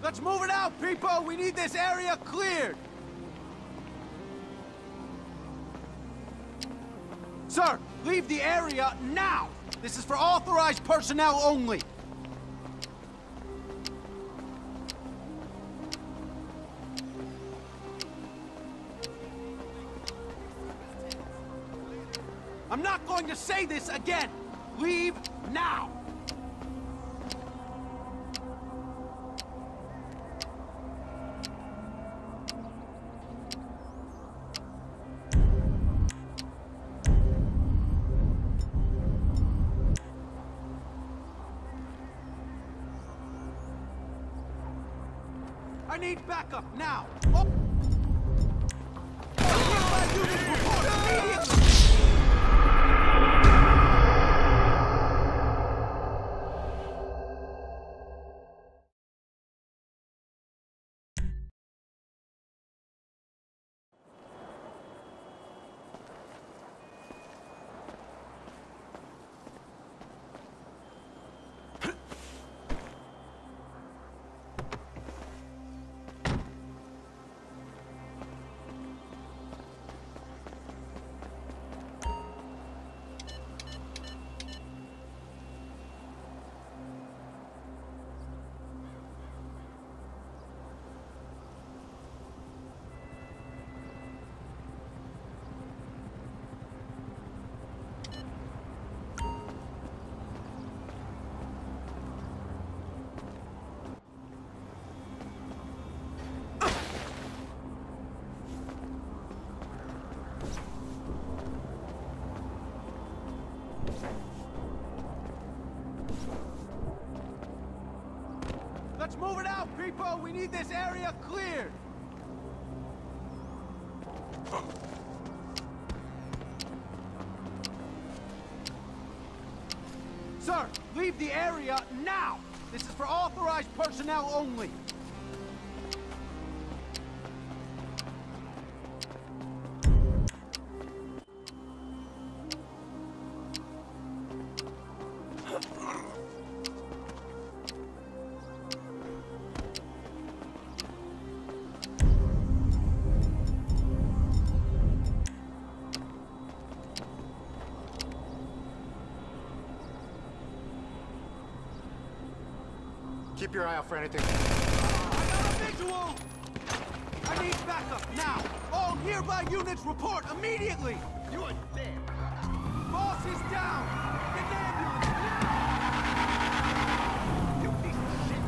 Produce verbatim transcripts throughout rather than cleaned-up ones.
Let's move it out, people! We need this area cleared! Sir, leave the area now! This is for authorized personnel only! I'm not going to say this again! Leave now! I need backup now! Oh. My units report immediately! Let's move it out, people! We need this area cleared! Sir, leave the area now! This is for authorized personnel only! Keep your eye out for anything. I got a visual! I need backup now! All nearby units report immediately! You are dead. Boss is down! Get an ambulance now! You piece of shit.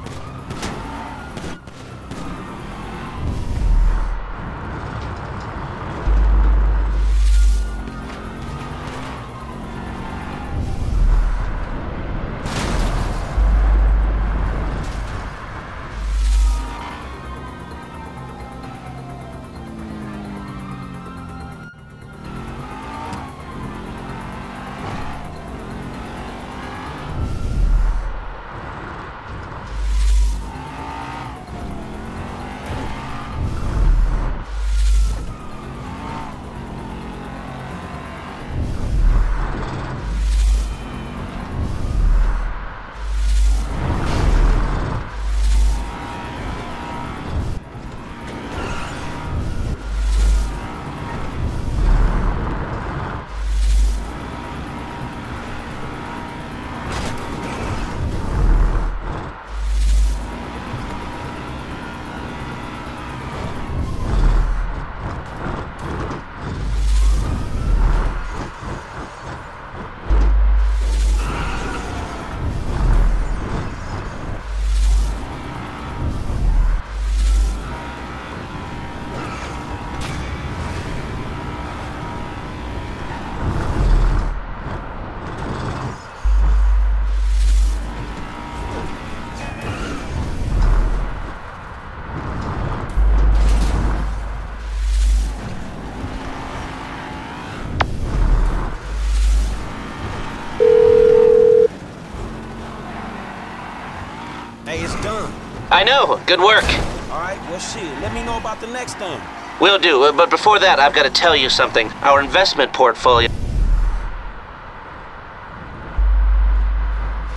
Hey, it's done. I know. Good work. All right, well, shit, let me know about the next thing. Will do, uh, but before that, I've got to tell you something. Our investment portfolio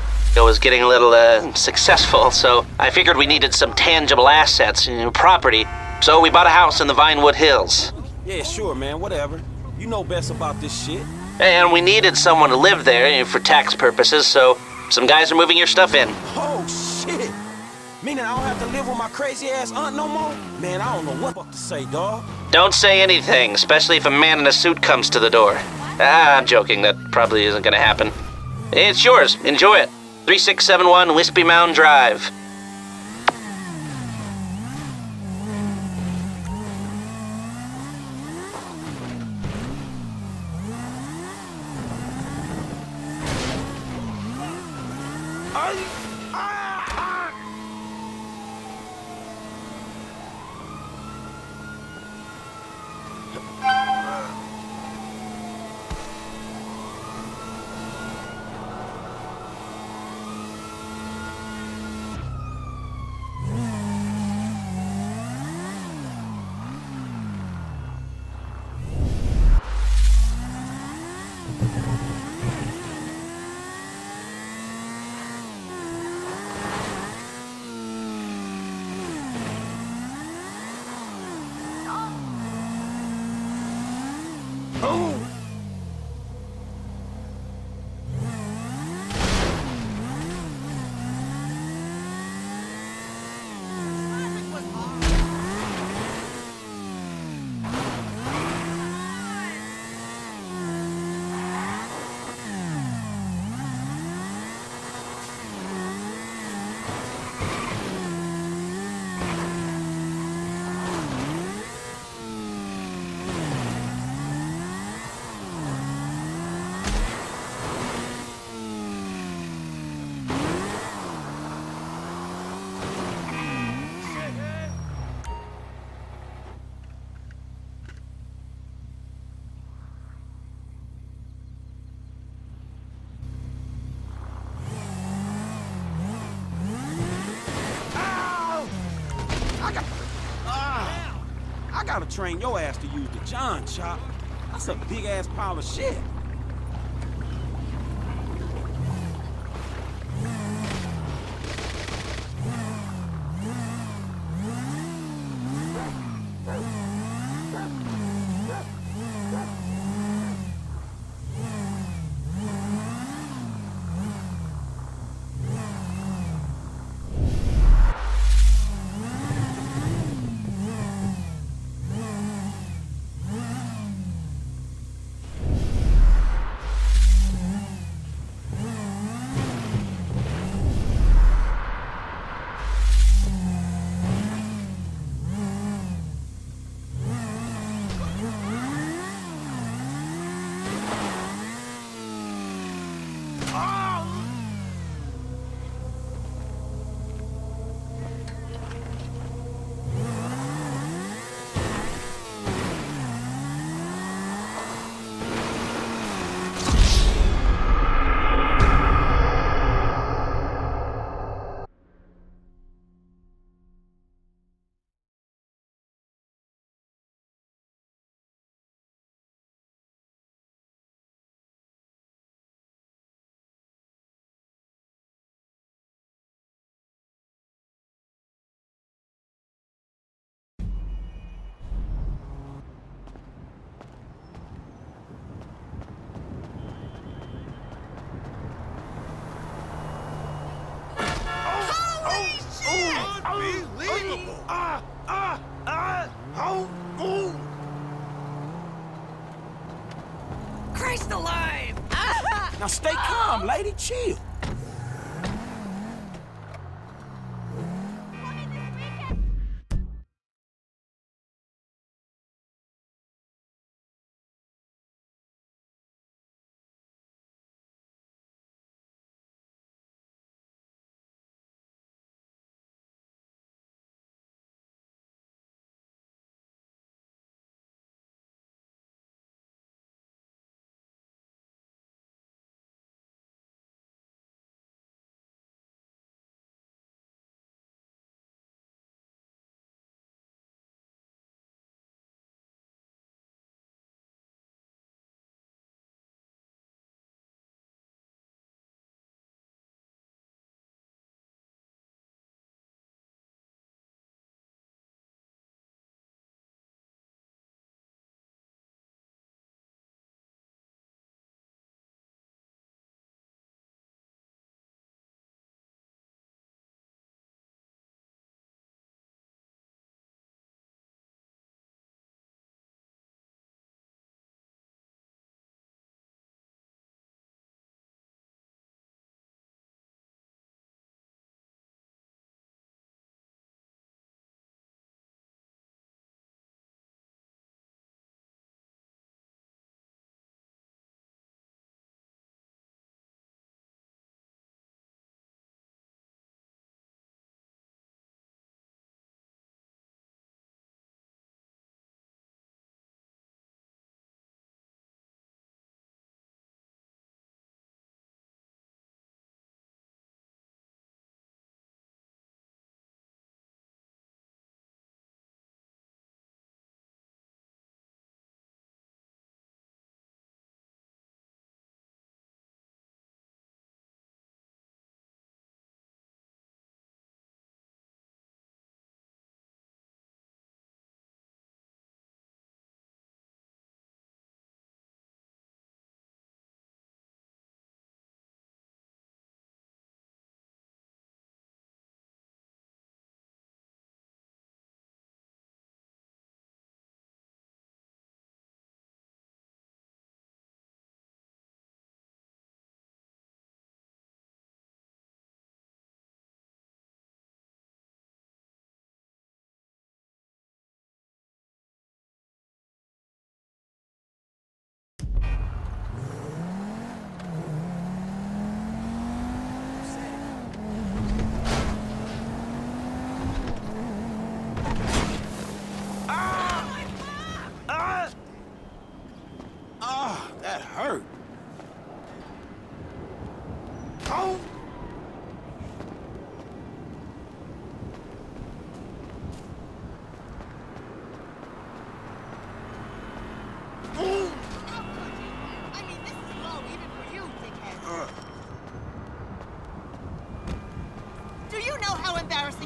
was getting a little, uh, successful, so I figured we needed some tangible assets, you know, property. So we bought a house in the Vinewood Hills. Yeah, sure, man, whatever. You know best about this shit. And we needed someone to live there, you know, for tax purposes, so some guys are moving your stuff in. Oh, shit. Meaning I don't have to live with my crazy-ass aunt no more? Man, I don't know what the fuck to say, dawg. Don't say anything, especially if a man in a suit comes to the door. Ah, I'm joking. That probably isn't gonna happen. It's yours. Enjoy it. three six seven one Wispy Mound Drive. I gotta train your ass to use the John chop. That's a big-ass pile of shit. Unbelievable! Ah, ah, ah, oh, ooh. Christ alive! Now stay calm, lady, chill.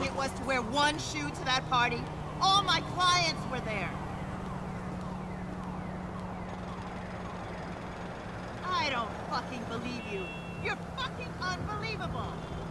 embarrassing it was to wear one shoe to that party? All my clients were there. I don't fucking believe you. You're fucking unbelievable.